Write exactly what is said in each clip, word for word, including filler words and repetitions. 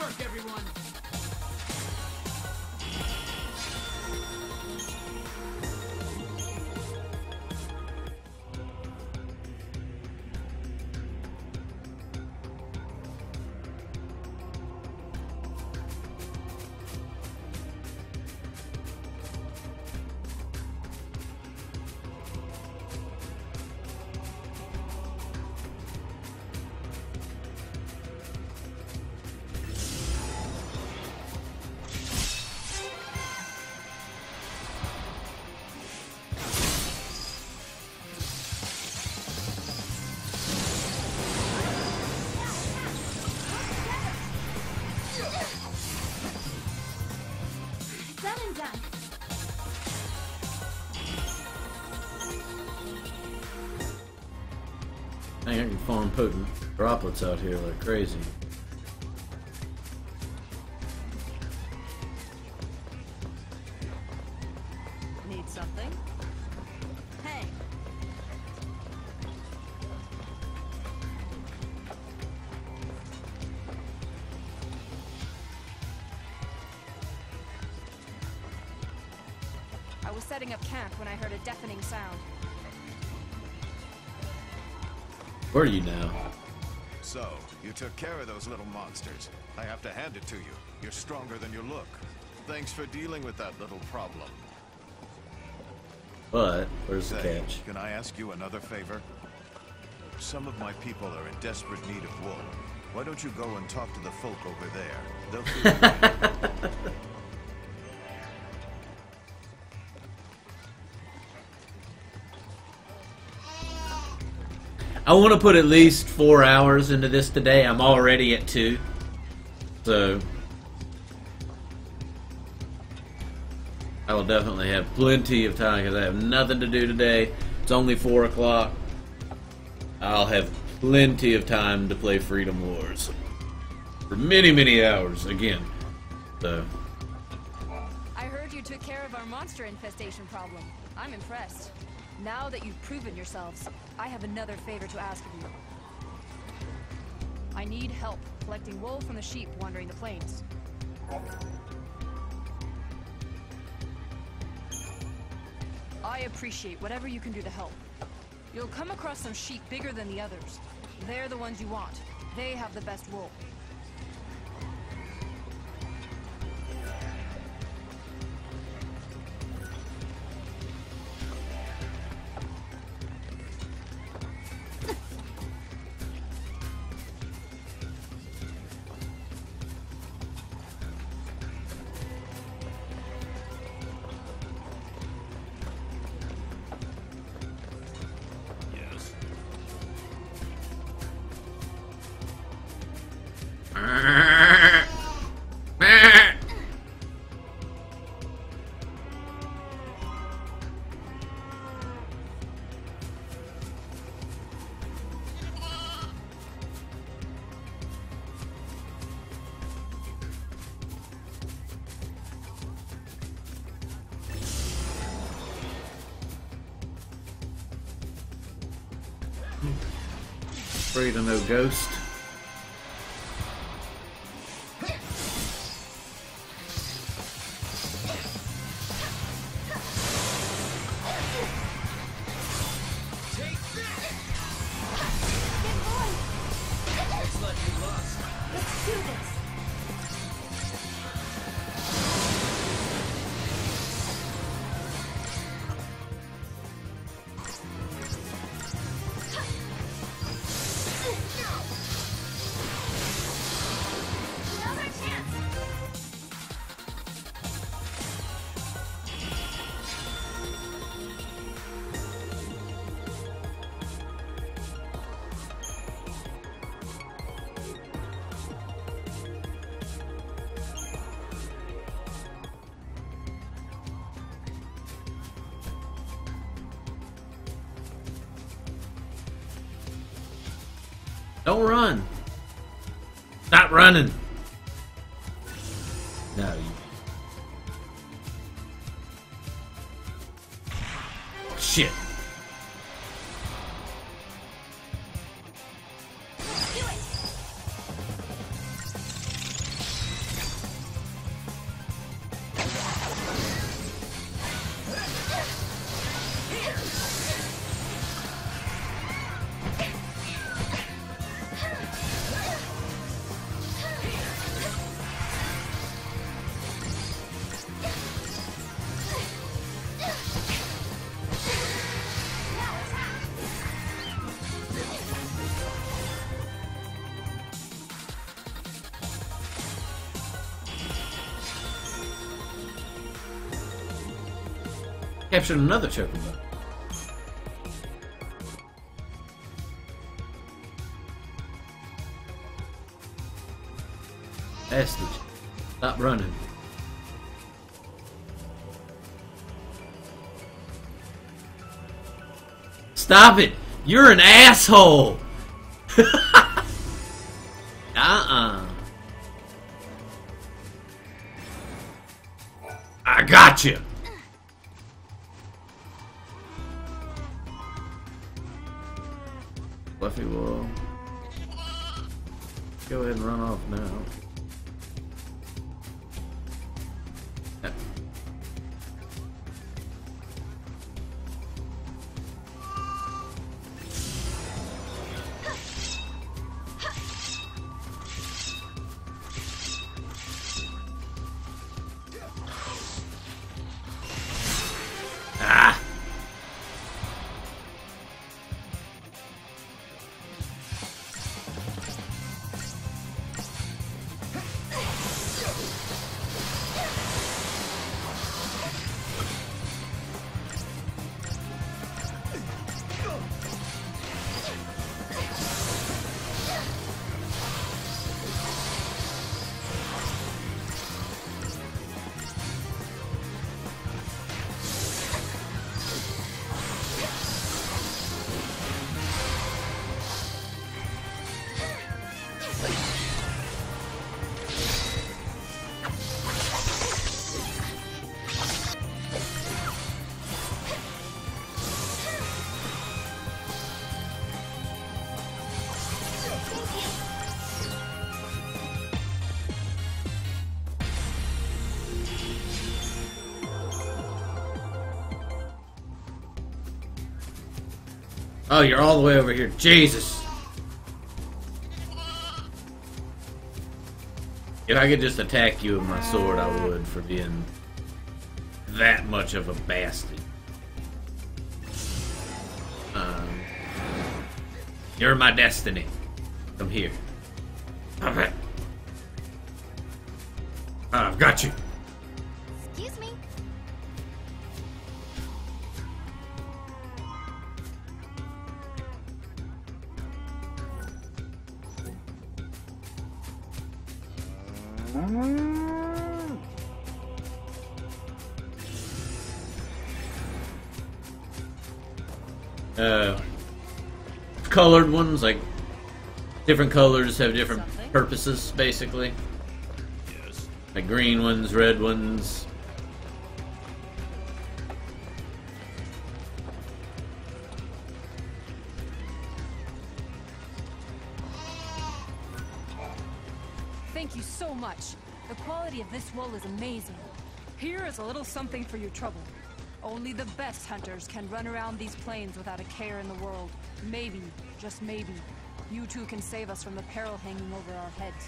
work, everyone! I can farm potent droplets out here like crazy. Need something? Hey. I was setting up camp when I heard a deafening sound. Where are you now? So, you took care of those little monsters. I have to hand it to you. You're stronger than you look. Thanks for dealing with that little problem. But, where's the Say, catch? can I ask you another favor? Some of my people are in desperate need of wool. Why don't you go and talk to the folk over there? They'll feel you. I want to put at least four hours into this today. I'm already at two. So, I will definitely have plenty of time because I have nothing to do today. It's only four o'clock. I'll have plenty of time to play Freedom Wars for many, many hours again. So, I heard you took care of our monster infestation problem. I'm impressed. Now that you've proven yourselves, I have another favor to ask of you. I need help collecting wool from the sheep wandering the plains. I appreciate whatever you can do to help. You'll come across some sheep bigger than the others. They're the ones you want. They have the best wool. afraid of no ghost. Don't run. Stop running. No. You... Shit. Captured another chocobo. Bastard. Stop running. Stop it! You're an asshole! Uh-uh. I got you. Fluffy wall. Go ahead and run off now. Oh, you're all the way over here. Jesus. If I could just attack you with my sword, I would, for being that much of a bastard. Um, you're my destiny. Come here. Alright. I've got you. Excuse me. Uh, colored ones, like different colors have different Something. purposes, basically. Yes. Like green ones, red ones. Thank you so much. The quality of this wool is amazing. Here is a little something for your trouble. Only the best hunters can run around these plains without a care in the world. Maybe, just maybe, you two can save us from the peril hanging over our heads.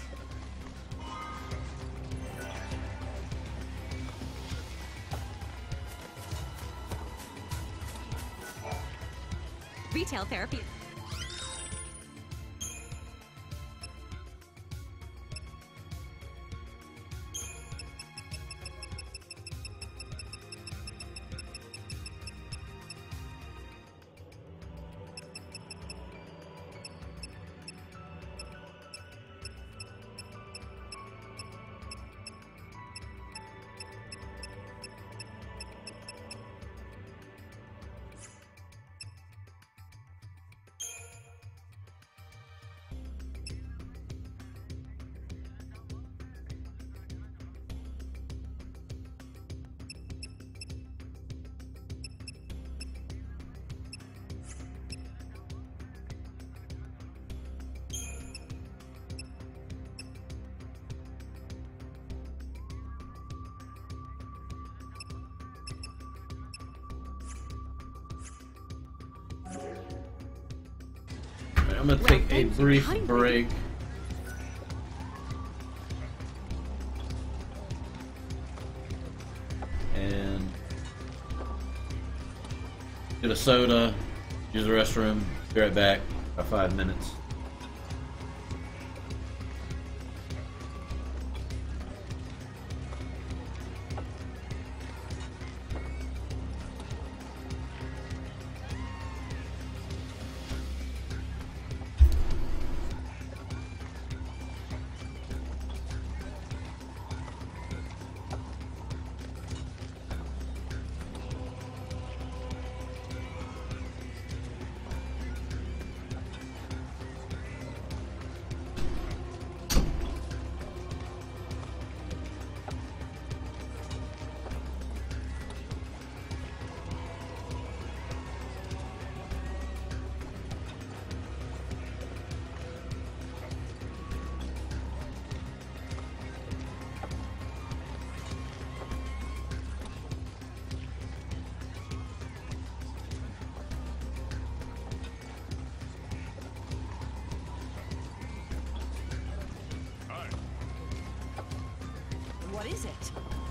Retail therapy. I'm gonna take a brief break. And get a soda, use the restroom, be right back, about five minutes. What is it?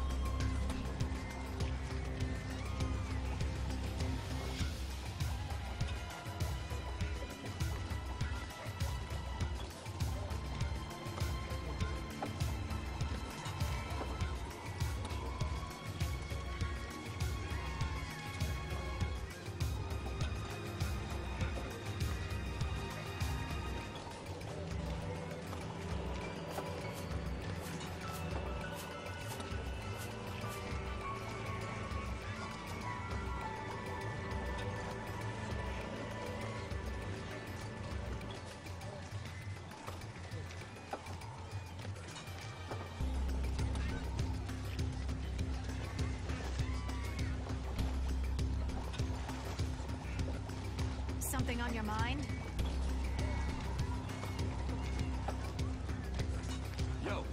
Something on your mind? Yo!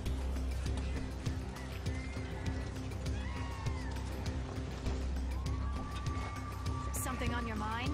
Something on your mind?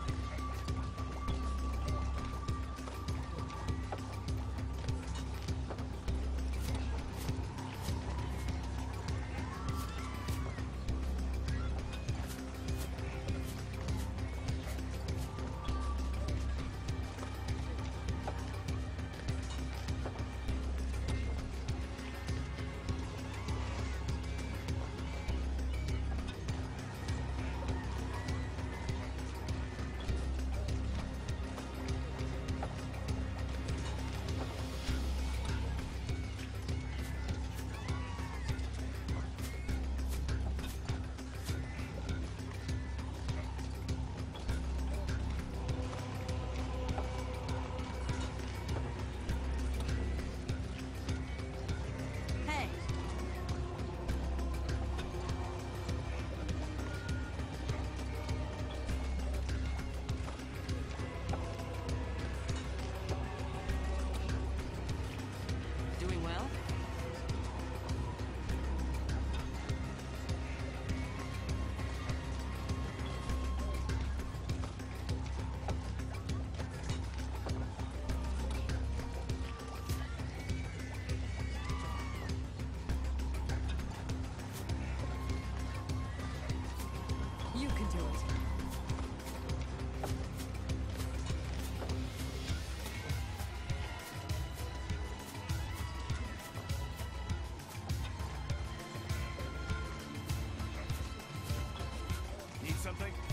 Hey, doing well? You can do it. Need something?